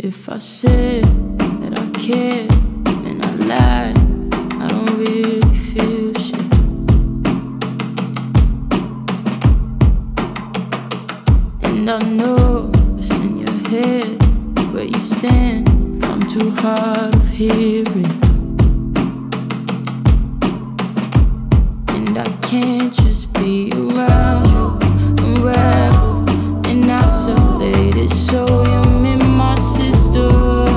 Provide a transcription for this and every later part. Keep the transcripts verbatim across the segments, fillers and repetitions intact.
if I said that I cared and I lied. I don't really feel shit. And I know it's in your head where you stand. I'm too hard of hearing, and I can't just be around you, unravel and isolated. So you're in my system.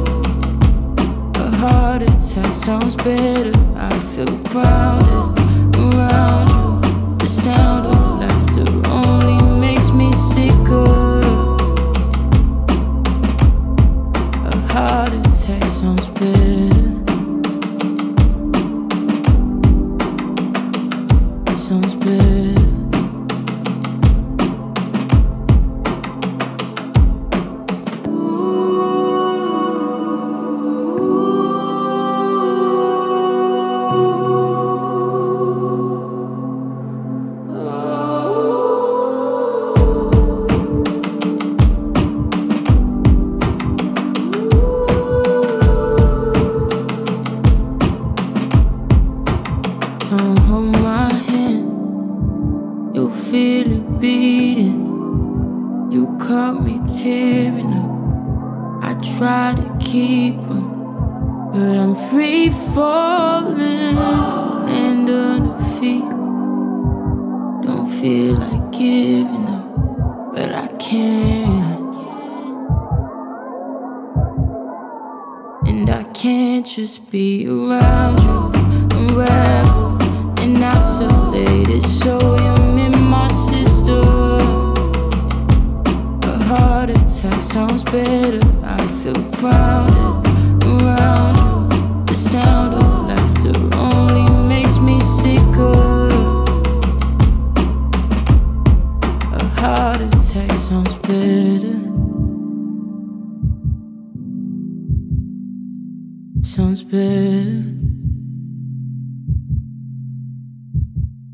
A heart attack sounds better. I feel grounded around you. The sound of laughter only makes me sicker. A heart attack sounds better. Sounds better. Don't hold my hand, you'll feel it beating. You caught me tearing up. I try to keep 'em, but I'm free falling, land under feet. Don't feel like giving up, but I can't. And I can't just be around you, unravel and isolated. So you're in my system. A heart attack sounds better. I feel grounded around you. The sound of laughter only makes me sicker. A heart attack sounds better. Sounds better.